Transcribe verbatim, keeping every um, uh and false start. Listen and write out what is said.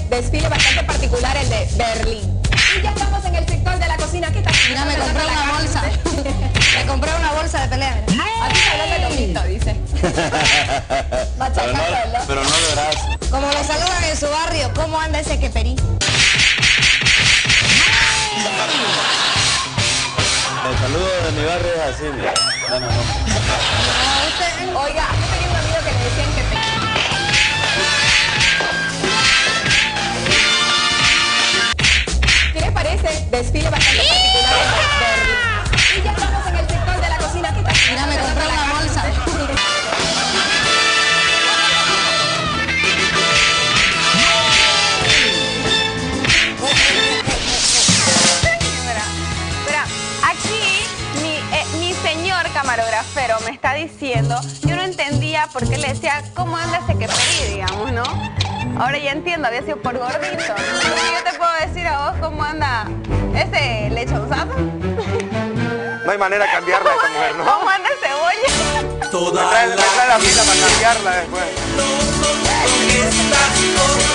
desfile bastante particular, el de Berlín. Y ya estamos en el sector de la cocina. ¿Qué está haciendo? Mira, me compré una bolsa. Me compré una bolsa de pelea. ¡No! Aquí se habla de lomito, dice. Pero no, pero no de brazo. Como lo saludan en su barrio, ¿cómo anda ese queperí? El saludo de mi barrio es así, mira. No, no, no. Oiga, yo tenía un amigo que le decían queperí. ¿Qué les parece? Desfile bastante particular en Berlín. Y ya estamos en el sector de la cocina. ¿Qué está haciendo? Mira, me compré una bolsa. Camarografero me está diciendo, yo no entendía por qué le decía cómo anda ese queperí, digamos, ¿no? Ahora ya entiendo, había sido por gordito. Yo te puedo decir a vos cómo anda ese lechonzazo. No hay manera de cambiarla a esta mujer, ¿no? ¿Cómo anda ese cebolla? Me trae, me trae la fila para cambiarla después.